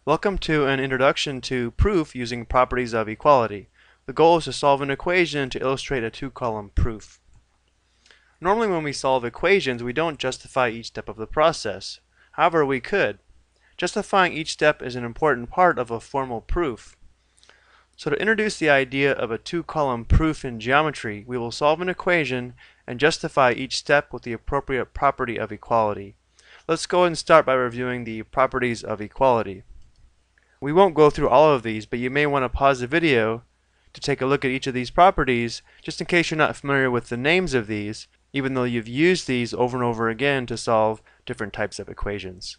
Welcome to an introduction to proof using properties of equality. The goal is to solve an equation to illustrate a two-column proof. Normally when we solve equations, we don't justify each step of the process. However, we could. Justifying each step is an important part of a formal proof. So to introduce the idea of a two-column proof in geometry, we will solve an equation and justify each step with the appropriate property of equality. Let's go ahead and start by reviewing the properties of equality. We won't go through all of these, but you may want to pause the video to take a look at each of these properties, just in case you're not familiar with the names of these, even though you've used these over and over again to solve different types of equations.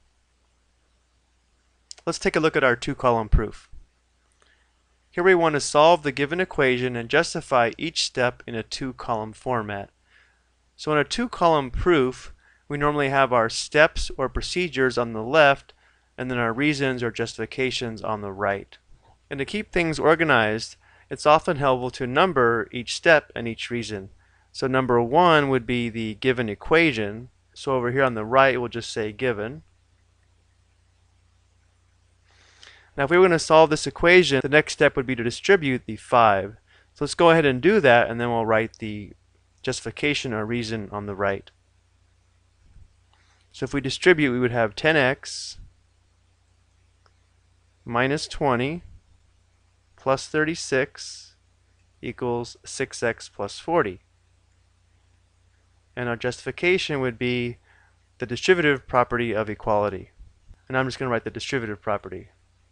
Let's take a look at our two-column proof. Here we want to solve the given equation and justify each step in a two-column format. So in a two-column proof, we normally have our steps or procedures on the left and then our reasons or justifications on the right. And to keep things organized, it's often helpful to number each step and each reason. So number 1 would be the given equation. So over here on the right, we'll just say given. Now if we were going to solve this equation, the next step would be to distribute the 5. So let's go ahead and do that, and then we'll write the justification or reason on the right. So if we distribute, we would have 10x minus 20 plus 36 equals 6x plus 40. And our justification would be the distributive property of equality. And I'm just going to write the distributive property.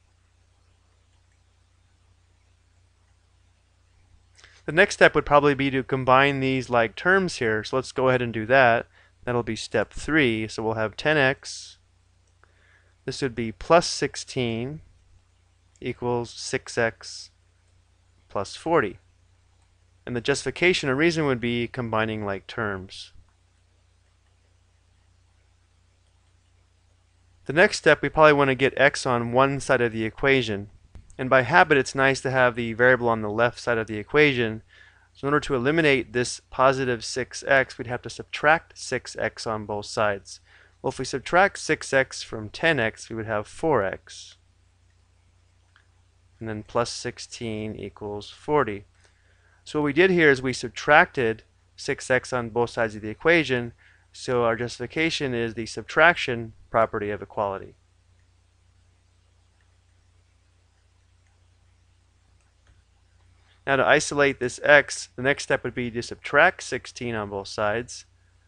The next step would probably be to combine these like terms here. So let's go ahead and do that. That'll be step 3. So we'll have 10x. This would be plus 16 equals 6x plus 40. And the justification or reason would be combining like terms. The next step, we probably want to get x on one side of the equation. And by habit, it's nice to have the variable on the left side of the equation. So in order to eliminate this positive 6x, we'd have to subtract 6x on both sides. Well, if we subtract 6x from 10x, we would have 4x. And then plus 16 equals 40. So what we did here is we subtracted 6x on both sides of the equation, so our justification is the subtraction property of equality. Now to isolate this x, the next step would be to subtract 16 on both sides.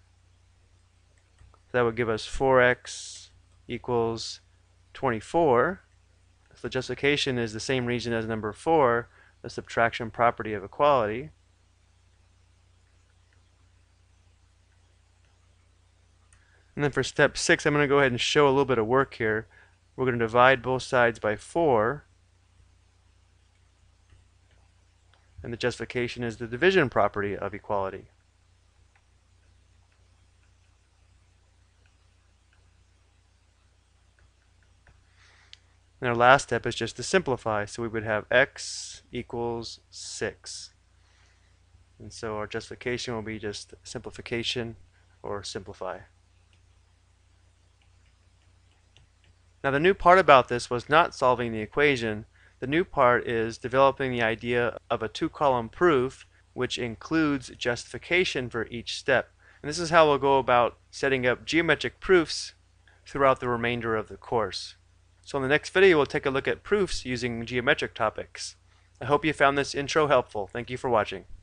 That would give us 4x equals 24. So the justification is the same reason as number 4, the subtraction property of equality. And then for step 6, I'm going to go ahead and show a little bit of work here. We're going to divide both sides by 4. And the justification is the division property of equality. And our last step is just to simplify. So we would have x equals 6. And so our justification will be just simplification or simplify. Now the new part about this was not solving the equation. The new part is developing the idea of a two-column proof which includes justification for each step. And this is how we'll go about setting up geometric proofs throughout the remainder of the course. So in the next video, we'll take a look at proofs using geometric topics. I hope you found this intro helpful. Thank you for watching.